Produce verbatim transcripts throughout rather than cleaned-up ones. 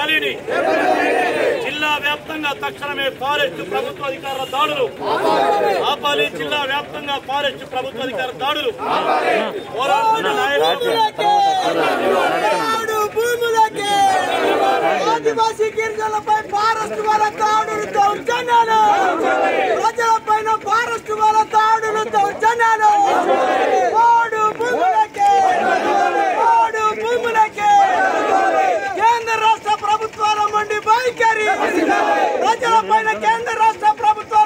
వ్యాలీని జిల్లా వ్యాప్తంగా తక్షణమే ఫారెస్ట్ ప్రభుత్వ అధికారుల దాడులు ఆపాలి. జిల్లా వ్యాప్తంగా ఫారెస్ట్ ప్రభుత్వ అధికారుల దాడులు పోరాడుతున్న నాయకులు ఆదివాసీ గిరిజనులపై ఫారెస్ట్ వాళ్ళ దాడులు దౌర్జన్యాలు, ప్రజలపైన ఫారెస్ట్ వాళ్ళ దాడులు దౌర్జన్యాలు, ఓడు భూములకే ఓడు భూములకే కేంద్ర రాష్ట్ర ప్రభుత్వాల మండి వైఖరి, ప్రజలపైన కేంద్ర రాష్ట్ర ప్రభుత్వాల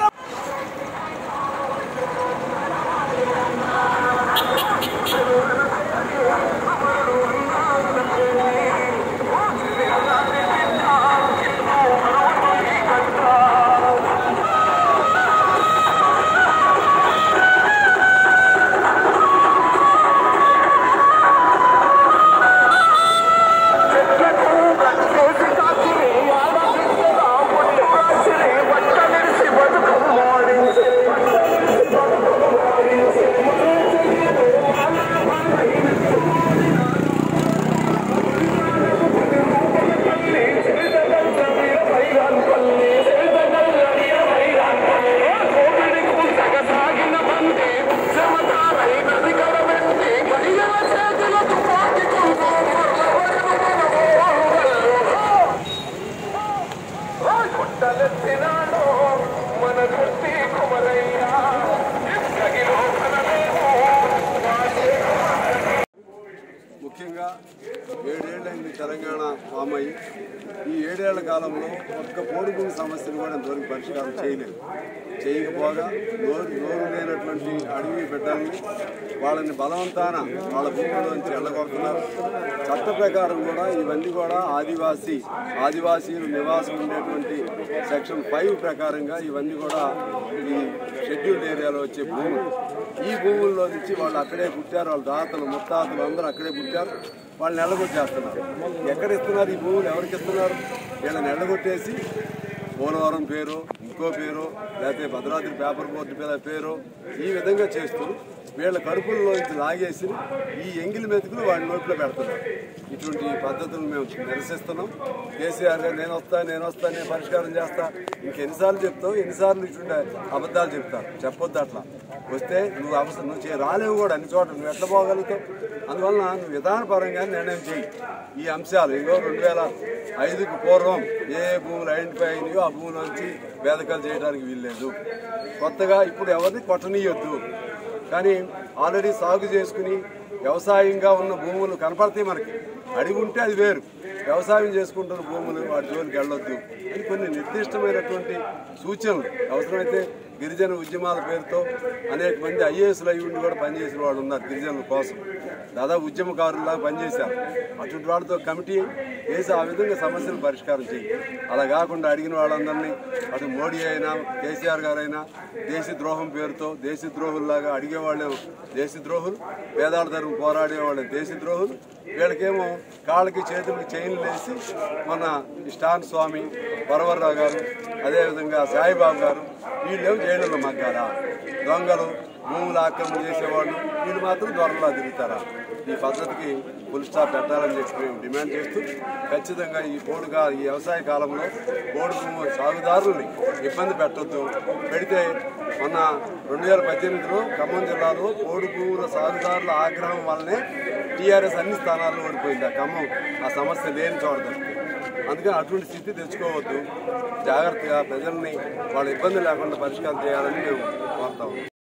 ముఖ్యంగా ఏడేళ్లైంది తెలంగాణ ఫామ్ అయ్యి ఈ ఏడేళ్ల కాలంలో ఒక్క పోడుభూమి సమస్యను కూడా ఇంతవరకు పరిష్కారం చేయలేదు. చేయకపోగా నోరు నోరు లేనటువంటి అడవి బిడ్డల్ని వాళ్ళని బలవంతాన వాళ్ళ భూముల్లోంచి వెళ్ళగొడుతున్నారు. చట్ట ప్రకారం కూడా ఇవన్నీ కూడా ఆదివాసీ ఆదివాసీలు నివాసం ఉండేటువంటి సెక్షన్ ఫైవ్ ప్రకారంగా ఇవన్నీ కూడా ఈ షెడ్యూల్డ్ ఏరియాలో వచ్చే భూములు. ఈ భూముల్లో నుంచి వాళ్ళు అక్కడే పుట్టారు, వాళ్ళ తాతలు ముత్తాతలు అందరూ అక్కడే పుట్టారు. వాళ్ళని ఎల్లగొట్టేస్తున్నారు. ఎక్కడ ఇస్తున్నారు ఈ భూములు? ఎవరికి ఇస్తున్నారు? వీళ్ళని ఎల్లగొట్టేసి పోలవరం పేరు, ఇంకో పేరు, లేకపోతే భద్రాద్రి పేపర్ బోర్డు మీద పేరు, ఈ విధంగా చేస్తూ వీళ్ళ కడుపుల్లోంచి లాగేసి ఈ ఎంగిలి మెతుకులు వాడి నోట్లో పెడుతున్నారు. ఇటువంటి పద్ధతులను మేము నిరసిస్తున్నాం. కేసీఆర్ గారు నేను వస్తా నేను వస్తా నేను పరిష్కారం చేస్తా, ఇంకెన్నిసార్లు చెప్తావు? ఎన్నిసార్లు ఇటువంటి అబద్ధాలు చెప్తారు? చెప్పొద్దు. అట్లా వస్తే నువ్వు అవసరం నువ్వు రాలేవు కూడా అన్ని చోట్ల. నువ్వు ఎట్లా పోగలుగుతావు? అందువలన నువ్వు విధానపరంగా నిర్ణయం చేయి. ఈ అంశాలు ఇగో రెండు వేల ఐదుకు పూర్వం ఏ భూములు ఐడెంటిఫై అయినాయో ఆ భూములోంచి వేదకాలు చేయడానికి వీల్లేదు. కొత్తగా ఇప్పుడు ఎవరిని కొట్టనీయొద్దు. కానీ ఆల్రెడీ సాగు చేసుకుని వ్యవసాయంగా ఉన్న భూములు కనపడతాయి మనకి. అడిగి ఉంటే అది వేరు. వ్యవసాయం చేసుకుంటున్న భూములు వాటి జోలికి వెళ్ళొద్దు అని కొన్ని నిర్దిష్టమైనటువంటి సూచనలు. అవసరమైతే గిరిజన ఉద్యమాల పేరుతో అనేక మంది ఐఏఎస్లు అయ్యి ఉండి కూడా పనిచేసిన వాళ్ళు ఉన్నారు గిరిజనుల కోసం. దాదాపు ఉద్యమకారుల్లాగా పనిచేశారు. అటువంటి వాళ్ళతో కమిటీ వేసి ఆ విధంగా సమస్యలు పరిష్కారం చేయి. అలా కాకుండా అడిగిన వాళ్ళందరినీ అటు మోడీ అయినా కేసీఆర్ గారైనా దేశద్రోహం పేరుతో దేశద్రోహుల్లాగా అడిగేవాళ్ళే దేశద్రోహులు, పేదాల తరపు పోరాడేవాళ్ళే దేశద్రోహులు. వీళ్ళకేమో కాళ్ళకి చేతులకి చైన్లు వేసి మన ఇష్టాన్ స్వామి వరవర్రావు గారు, అదేవిధంగా సాయిబాబు గారు వీళ్ళేమో జైళ్ళలో మగ్గారా? దొంగలు, భూములు ఆక్రమణ చేసేవాళ్ళు వీళ్ళు మాత్రం దొరలా తిరుగుతారా? ఈ పద్ధతికి ఫుల్ స్టాప్ పెట్టాలని చెప్పి మేము డిమాండ్ చేస్తూ ఖచ్చితంగా ఈ పోడుగా ఈ వ్యవసాయ కాలంలో పోడు భూమి సాగుదారుల్ని ఇబ్బంది పెట్టొద్దు. పెడితే మొన్న రెండు వేల పద్దెనిమిదిలో ఖమ్మం జిల్లాలో పోడు భూముల సాగుదారుల ఆగ్రహం వల్లనే టీఆర్ఎస్ అన్ని స్థానాల్లో ఓడిపోయింది. ఆ ఖమ్మం ఆ సమస్య లేని చోట. అందుకని అటువంటి స్థితి తెచ్చుకోవద్దు. జాగ్రత్తగా ప్రజల్ని వాళ్ళ ఇబ్బంది లేకుండా పరిష్కారం చేయాలని మేము కోరుతాము.